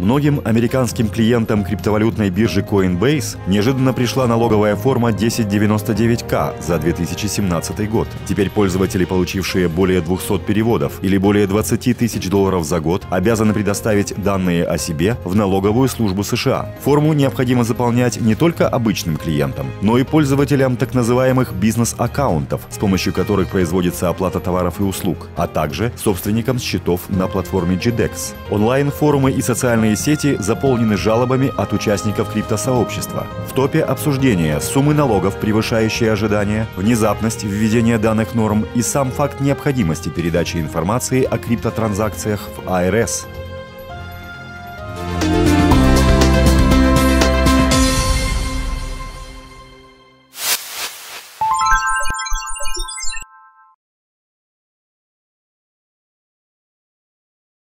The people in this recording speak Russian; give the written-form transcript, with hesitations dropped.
Многим американским клиентам криптовалютной биржи Coinbase неожиданно пришла налоговая форма 1099-К за 2017 год. Теперь пользователи, получившие более 200 переводов или более 20 тысяч долларов за год, обязаны предоставить данные о себе в налоговую службу США. Форму необходимо заполнять не только обычным клиентам, но и пользователям так называемых бизнес-аккаунтов, с помощью которых производится оплата товаров и услуг, а также собственникам счетов на платформе GDEX. Онлайн-форумы и социальные сети заполнены жалобами от участников криптосообщества. В топе обсуждения суммы налогов, превышающие ожидания, внезапность введения данных норм и сам факт необходимости передачи информации о криптотранзакциях в АРС.